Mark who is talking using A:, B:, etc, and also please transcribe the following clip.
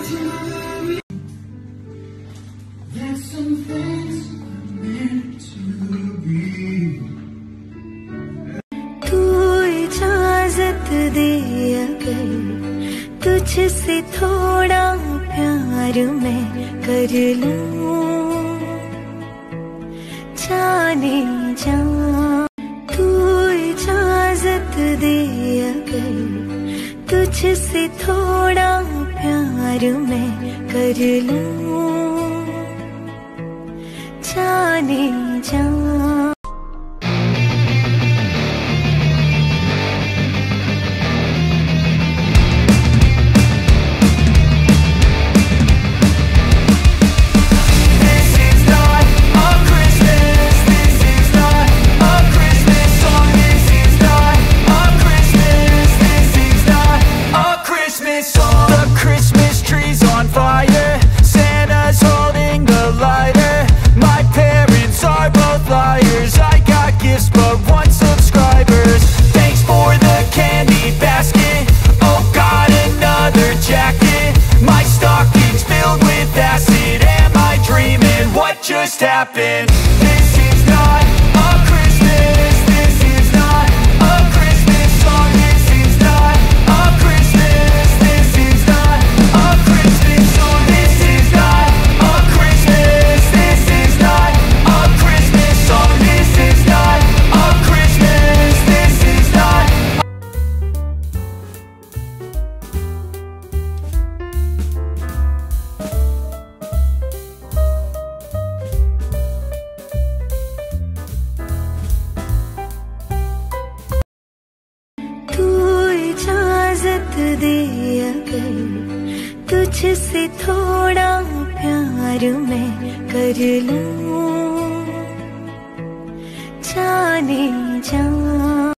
A: तू इजाजत दे अगर तुझसे थोड़ा प्यार मैं कर लूं, जाने जा। तू इजाजत दे अगर तुझसे थोड़ा प्यार मैं कर लूं, जाने जा।
B: Just happened. This is not a Christmas. This is not a Christmas song. This is not a Christmas. This is not a Christmas song. This is not a Christmas. This is not a Christmas song. This is not a Christmas. This is not. इजाजत दे अगर तुझसे थोड़ा प्यार मैं कर लूं, जाने जा।